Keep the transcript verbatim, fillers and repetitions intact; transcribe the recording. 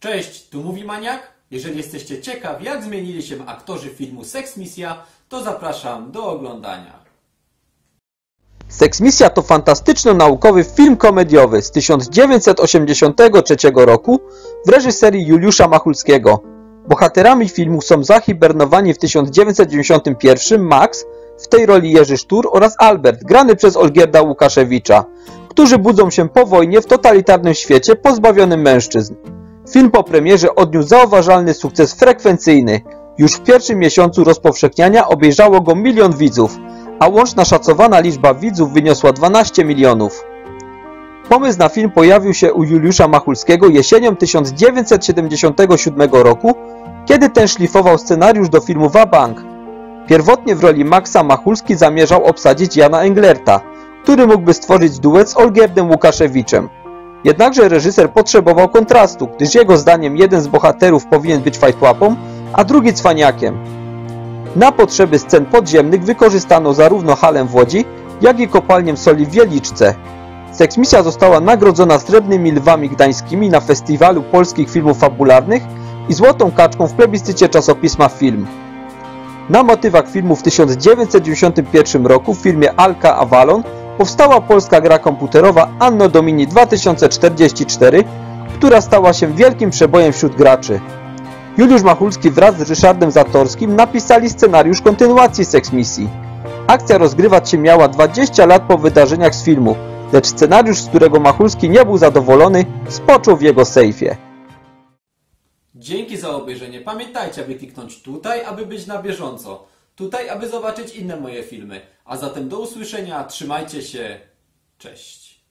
Cześć, tu mówi Maniak. Jeżeli jesteście ciekawi, jak zmienili się aktorzy filmu Seksmisja, to zapraszam do oglądania. Seksmisja to fantastyczno-naukowy film komediowy z tysiąc dziewięćset osiemdziesiątego trzeciego roku w reżyserii Juliusza Machulskiego. Bohaterami filmu są zahibernowani w tysiąc dziewięćset dziewięćdziesiątym pierwszym Max, w tej roli Jerzy Sztur, oraz Albert, grany przez Olgierda Łukaszewicza, którzy budzą się po wojnie w totalitarnym świecie pozbawionym mężczyzn. Film po premierze odniósł zauważalny sukces frekwencyjny. Już w pierwszym miesiącu rozpowszechniania obejrzało go milion widzów, a łączna szacowana liczba widzów wyniosła dwanaście milionów. Pomysł na film pojawił się u Juliusza Machulskiego jesienią tysiąc dziewięćset siedemdziesiątego siódmego roku, kiedy ten szlifował scenariusz do filmu Wabank. Pierwotnie w roli Maxa Machulski zamierzał obsadzić Jana Englerta, który mógłby stworzyć duet z Olgierdem Łukaszewiczem. Jednakże reżyser potrzebował kontrastu, gdyż jego zdaniem jeden z bohaterów powinien być fajtłapą, a drugi cwaniakiem. Na potrzeby scen podziemnych wykorzystano zarówno halę w Łodzi, jak i kopalnię soli w Wieliczce. Seksmisja została nagrodzona Srebrnymi Lwami Gdańskimi na Festiwalu Polskich Filmów Fabularnych i Złotą Kaczką w plebiscycie czasopisma Film. Na motywach filmu w tysiąc dziewięćset dziewięćdziesiątym pierwszym roku w filmie Alka Avalon powstała polska gra komputerowa Anno Domini dwa tysiące czterdzieści cztery, która stała się wielkim przebojem wśród graczy. Juliusz Machulski wraz z Ryszardem Zatorskim napisali scenariusz kontynuacji Seksmisji. Akcja rozgrywać się miała dwadzieścia lat po wydarzeniach z filmu, lecz scenariusz, z którego Machulski nie był zadowolony, spoczął w jego sejfie. Dzięki za obejrzenie. Pamiętajcie, aby kliknąć tutaj, aby być na bieżąco. Tutaj, aby zobaczyć inne moje filmy. A zatem do usłyszenia. Trzymajcie się. Cześć.